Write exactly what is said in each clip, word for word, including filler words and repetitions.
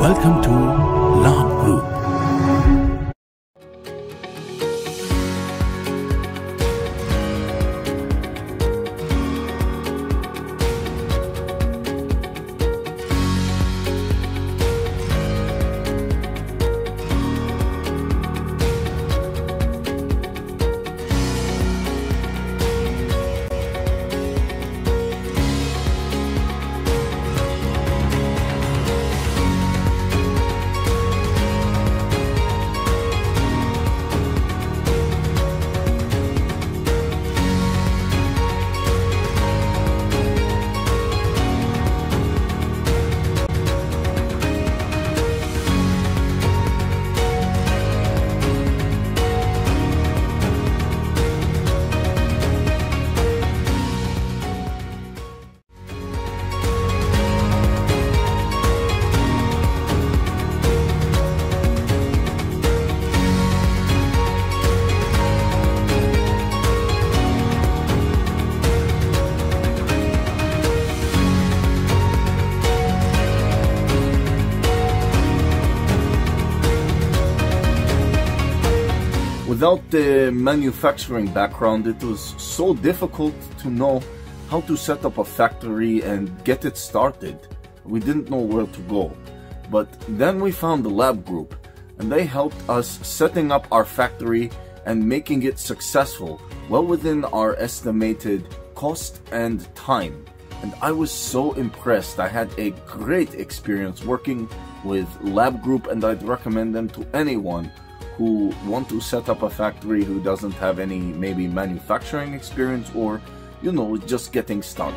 Welcome to Labh Group. Without the manufacturing background, it was so difficult to know how to set up a factory and get it started. We didn't know where to go. But then we found the Labh Group, and they helped us setting up our factory and making it successful, well within our estimated cost and time. And I was so impressed. I had a great experience working with Labh Group, and I'd recommend them to anyone who want to set up a factory who doesn't have any maybe manufacturing experience or, you know, just getting started.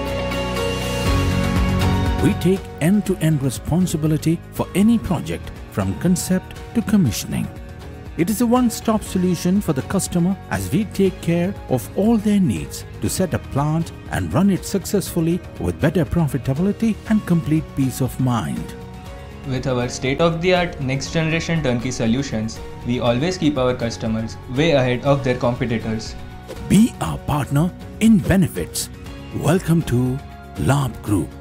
We take end-to-end responsibility for any project from concept to commissioning. It is a one-stop solution for the customer as we take care of all their needs to set a plant and run it successfully with better profitability and complete peace of mind. With our state-of-the-art next-generation turnkey solutions, we always keep our customers way ahead of their competitors. Be our partner in benefits. Welcome to Labh Group.